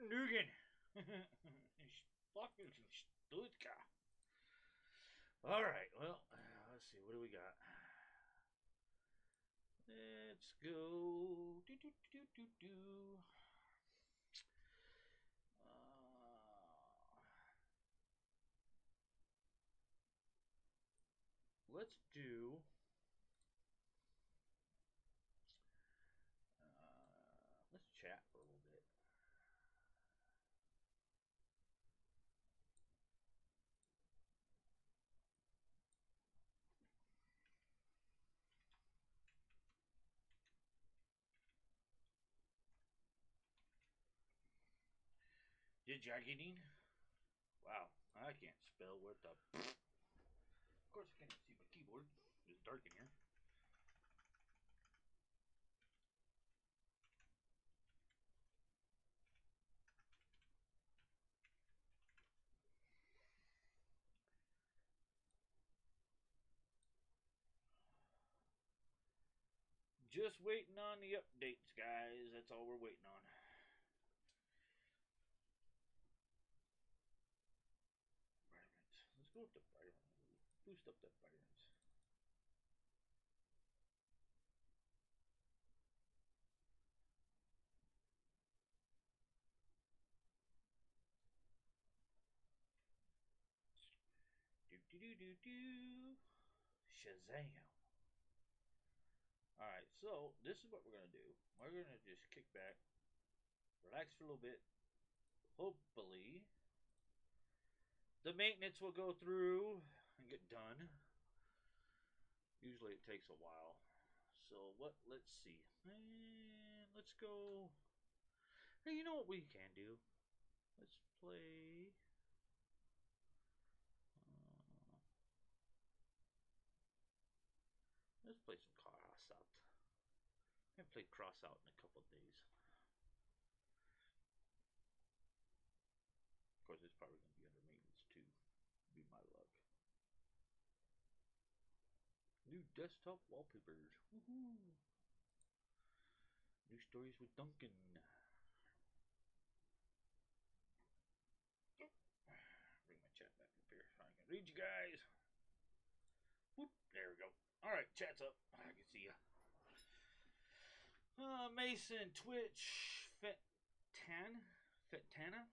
Nugen. Fucking Stuttgart. Alright, well, let's see, what do we got? Let's go. Let's do. Let's chat for a little bit. Jigging? Wow, I can't spell what the. Of course, I can't see my keyboard. It's dark in here. Just waiting on the updates, guys. That's all we're waiting on. Vitamins. Let's go with the vitamins. Boost up the vitamins. Do. Shazam. Alright, so this is what we're going to do. We're going to just kick back, relax for a little bit. Hopefully, the maintenance will go through and get done. Usually it takes a while. So let's see. And let's go. Hey, you know what we can do? Let's play. Let's play some cross out. I haven't played cross out in a couple of days. Of course, it's probably going to be under maintenance too. Be my luck. New desktop wallpapers. Woohoo! New stories with Duncan. Bring my chat back up here so I can read you guys. Whoop, there we go. Alright, chat's up. I can see ya. Mason, Twitch, Fetana.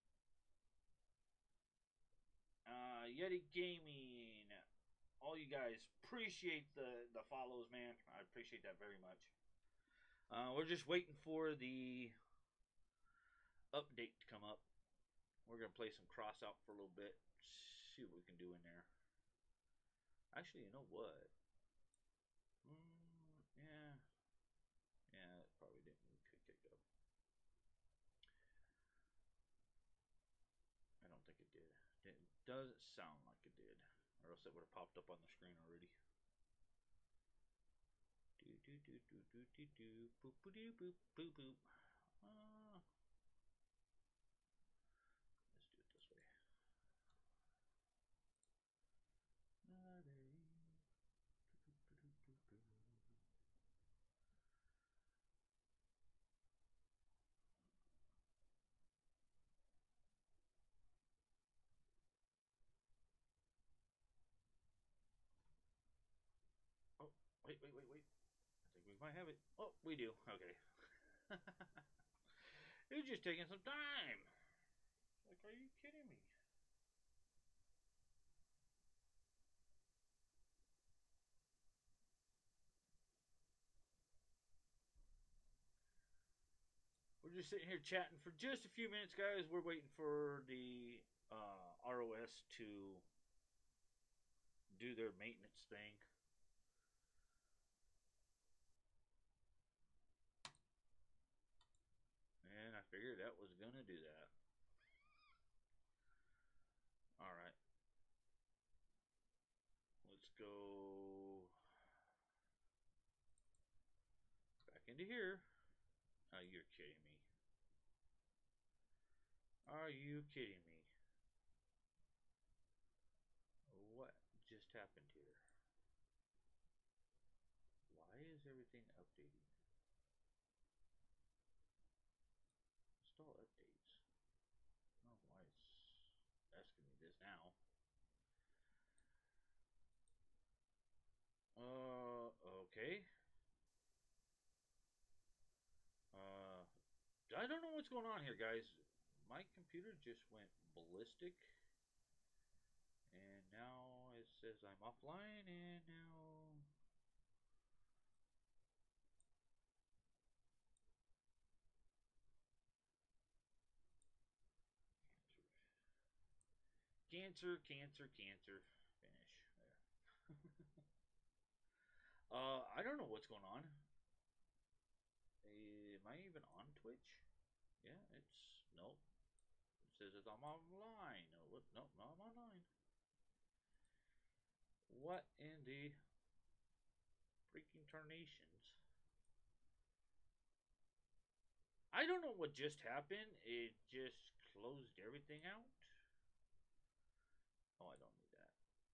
Yeti Gaming. All you guys, appreciate the follows, man. I appreciate that very much. We're just waiting for the update to come up. We're going to play some cross out for a little bit. See what we can do in there. Actually, you know what? Yeah. Yeah, it probably didn't kick up. I don't think it did. It doesn't sound like it did. Or else it would have popped up on the screen already. Boop boop boop boop boop. Let's do it this way. Oh, wait. I think we might have it. Oh, we do. Okay. It's just taking some time. Like, are you kidding me? We're just sitting here chatting for just a few minutes, guys. We're waiting for the ROS to do their maintenance thing. And I figured that was going to do that. Alright. Let's go back into here. Oh, you're kidding me. Are you kidding me? What just happened here? Why is everything updating? Install updates. I don't know what's going on here, guys. My computer just went ballistic. And now it says I'm offline, and now cancer, cancer, cancer. Finish. There. I don't know what's going on. Am I even on Twitch? Yeah, it's nope. It says that I'm online. No, what? Nope, no, I'm online. What in the freaking tarnations? I don't know what just happened. It just closed everything out. Oh, I don't need that.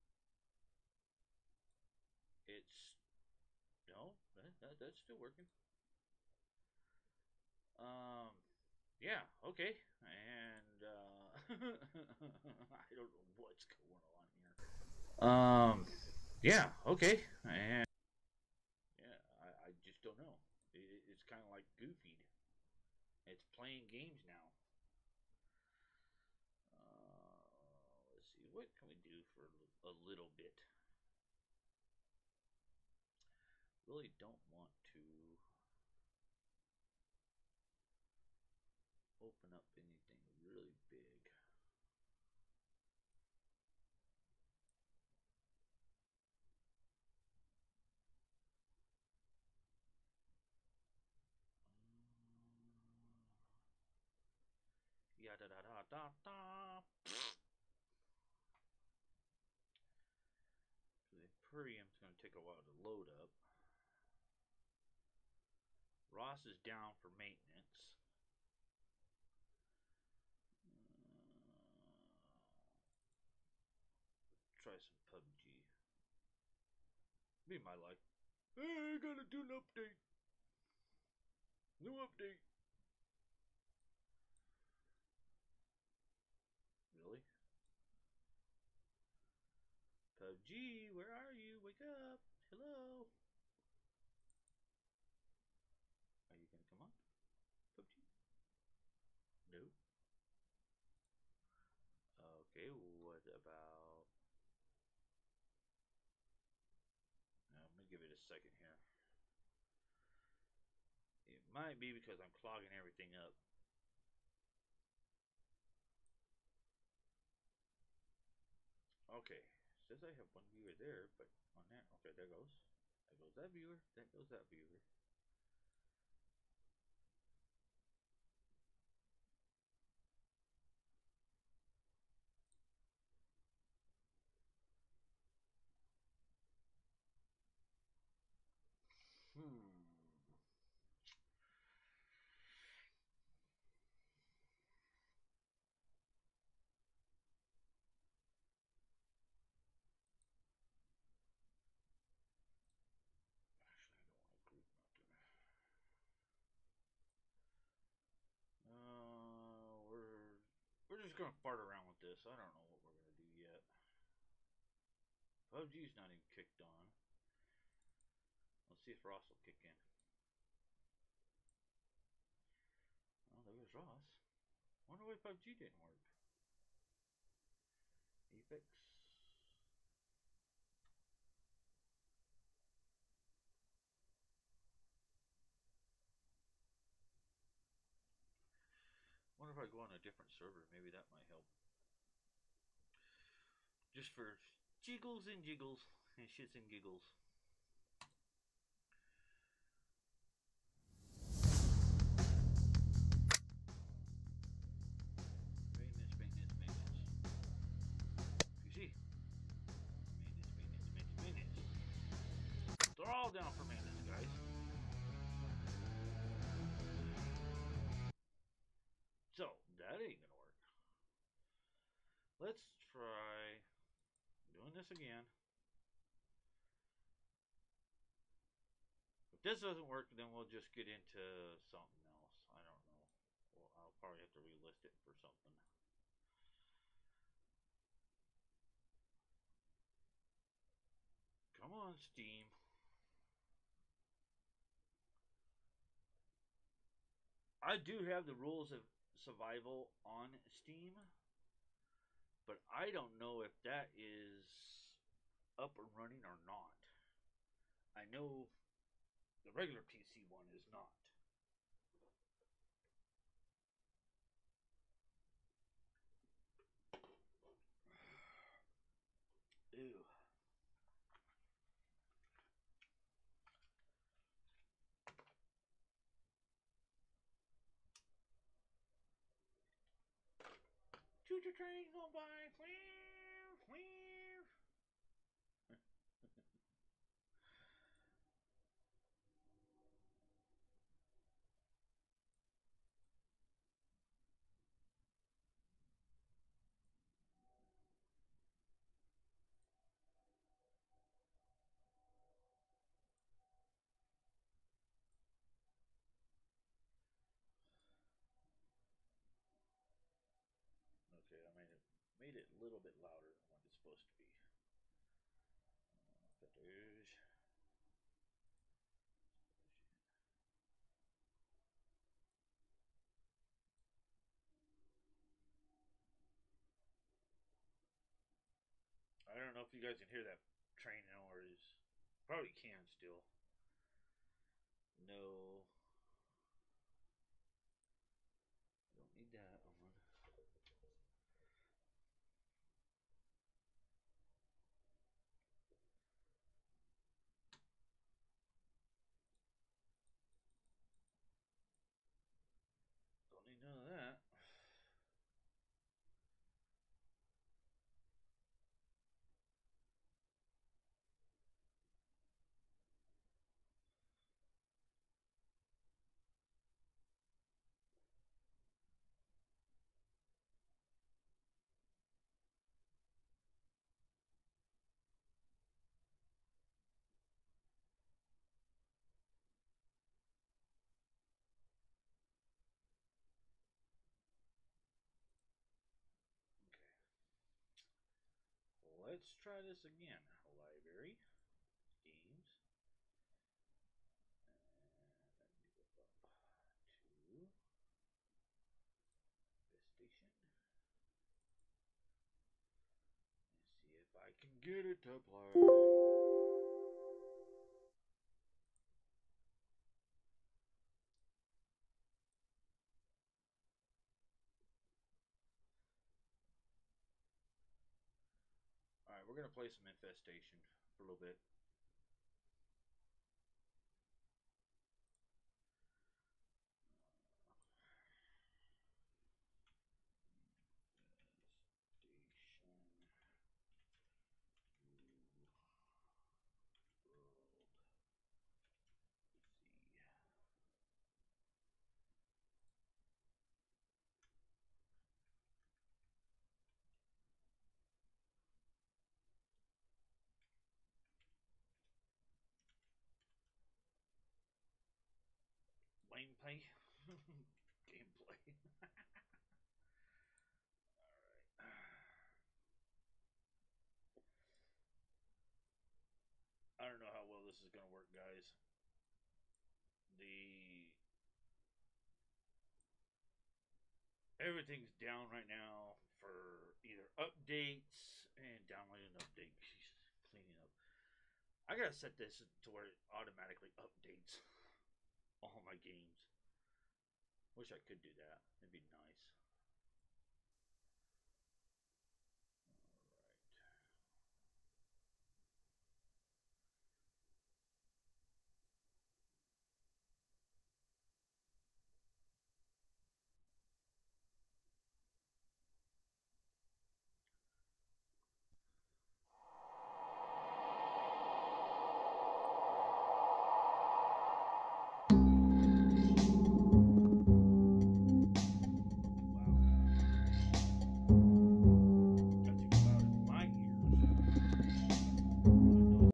It's no, that's still working. Um, yeah, okay, and I don't know what's going on here. Yeah, okay, and yeah, I just don't know. It's kind of like goofied. It's playing games now. Let's see, what can we do for a little bit? Really don't want to open up anything really big. Yeah, da da da da da. The Imperium's going to take a while to load up. Ross is down for maintenance. Try some PUBG. Be my life. Hey, I gotta do an update. New update. Really? PUBG, where are you? Wake up. Hello. Are you gonna come on? PUBG? No. Okay, what about... I'm gonna give it a second here. It might be because I'm clogging everything up. Okay, says I have one viewer there, but on that, okay, there goes. There goes that viewer. There goes that viewer. Hmm. Actually, I don't want to group nothing. We're just gonna fart around with this. I don't know what we're gonna do yet. PUBG's not even kicked on. Let's see if Ross will kick in. Oh, there goes Ross. Wonder why PUBG didn't work. Apex. Wonder if I go on a different server. Maybe that might help. Just for jiggles and jiggles and shits and giggles. Maintenance, maintenance, maintenance. PC. Maintenance, maintenance, maintenance, maintenance. They're all down for maintenance, guys. So, that ain't gonna work. Let's try doing this again. If this doesn't work, then we'll just get into something else. I don't know. Well, I'll probably have to relist it for something. Come on, Steam. I do have the rules of survival on Steam, but I don't know if that is up and running or not. I know the regular PC one is not. Ew. Choo choo train going by. Whew, whew. Okay, I made it a little bit louder than what it's supposed to be. I don't know if you guys can hear that train noise. Probably can still. No, don't need that on. Don't need none of that. Okay, let's try this again. Library, games, and then you go up to Infestation. Let's see if I can get it to play. Alright, we're gonna play some Infestation for a little bit. Infestation. New world. Z. Gameplay. Gameplay. Alright. I don't know how well this is gonna work, guys. The everything's down right now for either updates and downloading an update. Cleaning up. I gotta set this to where it automatically updates all my games. Wish I could do that. It'd be nice.